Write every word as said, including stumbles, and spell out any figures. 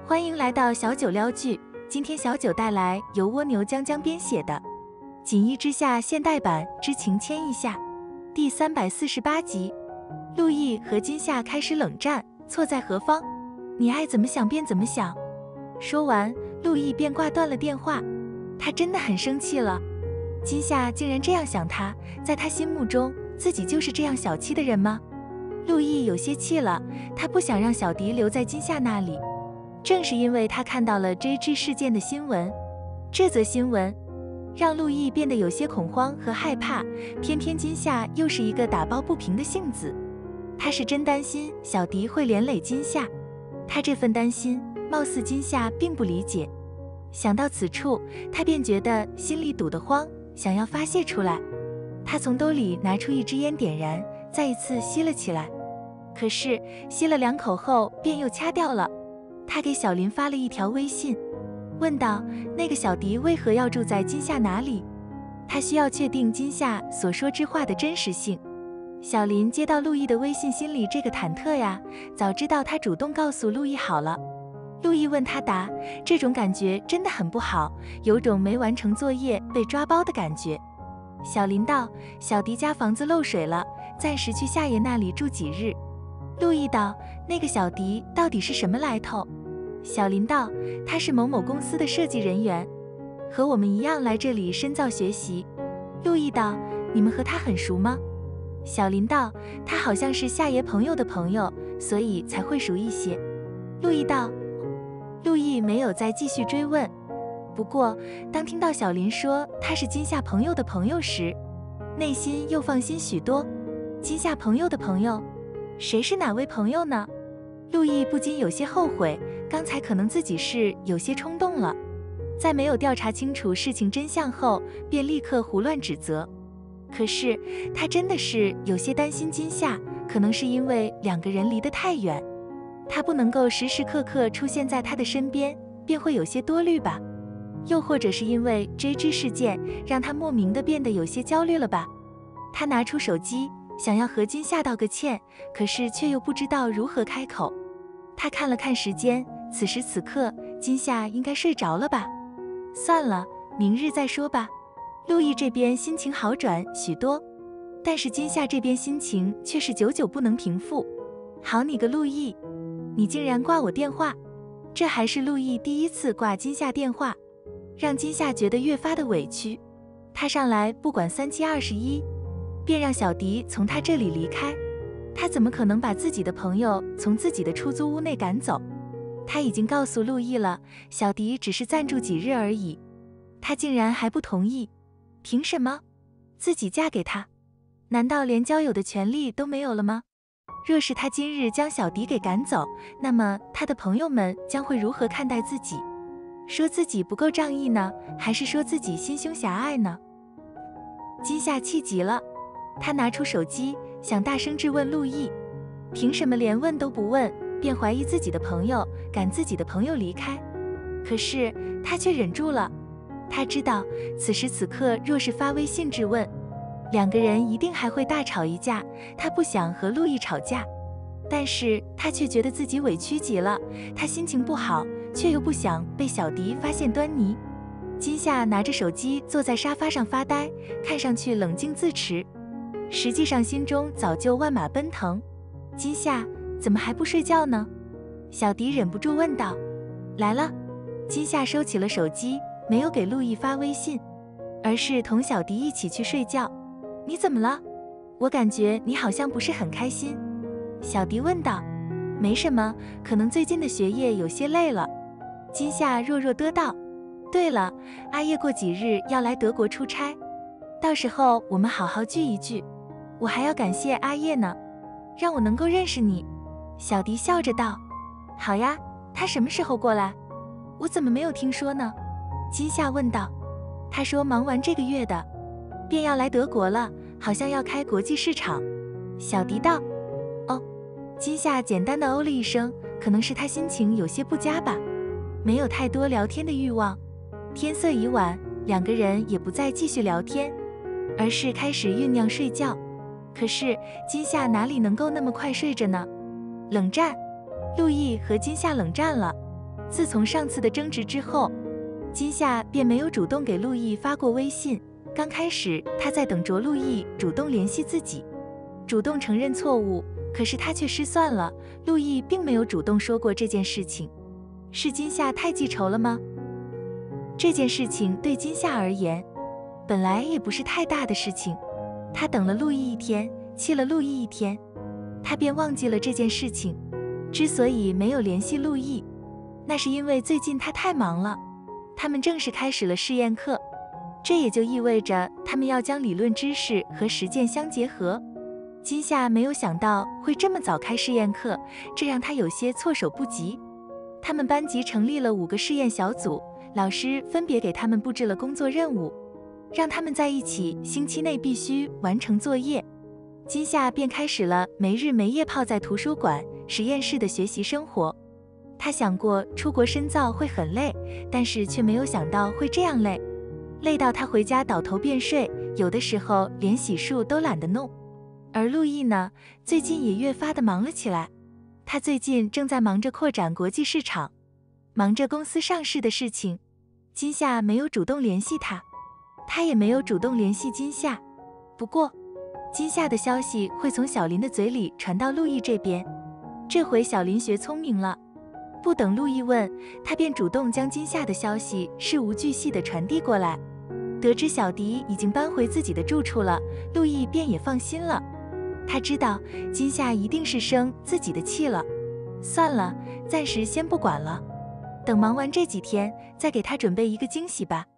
欢迎来到小九撩剧，今天小九带来由蜗牛江江编写的《锦衣之下》现代版之情牵一下第三百四十八集。陆毅和金夏开始冷战，错在何方？你爱怎么想便怎么想。说完，陆毅便挂断了电话。他真的很生气了，金夏竟然这样想他，在他心目中，自己就是这样小气的人吗？陆毅有些气了，他不想让小迪留在金夏那里。正是因为他看到了 J G 事件的新闻，这则新闻让陆毅变得有些恐慌和害怕，偏偏金夏又是一个打抱不平的性子，他是真担心小迪会连累金夏。他这份担心，貌似金夏并不理解。想到此处，他便觉得心里堵得慌，想要发泄出来。他从兜里拿出一支烟点燃，再一次吸了起来。可是吸了两口后，便又掐掉了。他给小林发了一条微信，问道：“那个小迪为何要住在金夏哪里？”他需要确定金夏所说之话的真实性。小林接到陆毅的微信，心里这个忐忑呀，早知道他主动告诉陆毅好了。陆毅问他答，这种感觉真的很不好，有种没完成作业被抓包的感觉。小林道：“小迪家房子漏水了，暂时去夏爷那里住几日。”陆毅道：“那个小迪到底是什么来头？”小林道：“他是某某公司的设计人员，和我们一样来这里深造学习。”陆毅道：“你们和他很熟吗？”小林道：“他好像是夏爷朋友的朋友，所以才会熟一些。”陆毅道：“陆毅没有再继续追问。不过，当听到小林说他是金夏朋友的朋友时，内心又放心许多。金夏朋友的朋友，谁是哪位朋友呢？陆毅不禁有些后悔，刚才可能自己是有些冲动了，在没有调查清楚事情真相后，便立刻胡乱指责。可是他真的是有些担心金夏，可能是因为两个人离得太远，他不能够时时刻刻出现在他的身边，便会有些多虑吧。又或者是因为 J G 事件让他莫名的变得有些焦虑了吧。他拿出手机想要和金夏道个歉，可是却又不知道如何开口。他看了看时间，此时此刻金夏应该睡着了吧，算了，明日再说吧。陆毅这边心情好转许多，但是金夏这边心情却是久久不能平复。好你个陆毅，你竟然挂我电话！这还是陆毅第一次挂金夏电话，让金夏觉得越发的委屈。他上来不管三七二十一，便让小迪从他这里离开。他怎么可能把自己的朋友从自己的出租屋内赶走？他已经告诉陆毅了，小迪只是暂住几日而已，他竟然还不同意。凭什么？自己嫁给他，难道连交友的权利都没有了吗？若是他今日将小迪给赶走，那么他的朋友们将会如何看待自己？说自己不够仗义呢，还是说自己心胸狭隘呢？金夏气急了，他拿出手机想大声质问陆毅，凭什么连问都不问，便怀疑自己的朋友，赶自己的朋友离开？可是他却忍住了。他知道此时此刻若是发微信质问，两个人一定还会大吵一架。他不想和陆毅吵架，但是他却觉得自己委屈极了。他心情不好，却又不想被小迪发现端倪。金夏拿着手机坐在沙发上发呆，看上去冷静自持，实际上心中早就万马奔腾。金夏怎么还不睡觉呢？小迪忍不住问道。来了。金夏收起了手机，没有给陆毅发微信，而是同小迪一起去睡觉。你怎么了？我感觉你好像不是很开心。小迪问道。没什么，可能最近的学业有些累了。金夏弱弱的道。对了，阿叶过几日要来德国出差，到时候我们好好聚一聚。我还要感谢阿叶呢，让我能够认识你。小迪笑着道。好呀，他什么时候过来？我怎么没有听说呢？金夏问道。他说忙完这个月的，便要来德国了，好像要开国际市场。小迪道。哦。金夏简单的哦了一声，可能是他心情有些不佳吧，没有太多聊天的欲望。天色已晚，两个人也不再继续聊天，而是开始酝酿睡觉。可是金夏哪里能够那么快睡着呢？冷战，陆毅和金夏冷战了。 自从上次的争执之后，金夏便没有主动给陆毅发过微信。刚开始，他在等着陆毅主动联系自己，主动承认错误，可是他却失算了。陆毅并没有主动说过这件事情，是金夏太记仇了吗？这件事情对金夏而言，本来也不是太大的事情。他等了陆毅一天，气了陆毅一天，他便忘记了这件事情。之所以没有联系陆毅，那是因为最近他太忙了。他们正式开始了试验课，这也就意味着他们要将理论知识和实践相结合。金夏没有想到会这么早开试验课，这让他有些措手不及。他们班级成立了五个试验小组，老师分别给他们布置了工作任务，让他们在一起星期内必须完成作业。金夏便开始了没日没夜泡在图书馆、实验室的学习生活。他想过出国深造会很累，但是却没有想到会这样累，累到他回家倒头便睡，有的时候连洗漱都懒得弄。而陆毅呢，最近也越发的忙了起来。他最近正在忙着扩展国际市场，忙着公司上市的事情。金夏没有主动联系他，他也没有主动联系金夏。不过，金夏的消息会从小林的嘴里传到陆毅这边。这回小林学聪明了，不等陆毅问，他便主动将金夏的消息事无巨细地传递过来。得知小迪已经搬回自己的住处了，陆毅便也放心了。他知道金夏一定是生自己的气了，算了，暂时先不管了，等忙完这几天再给他准备一个惊喜吧。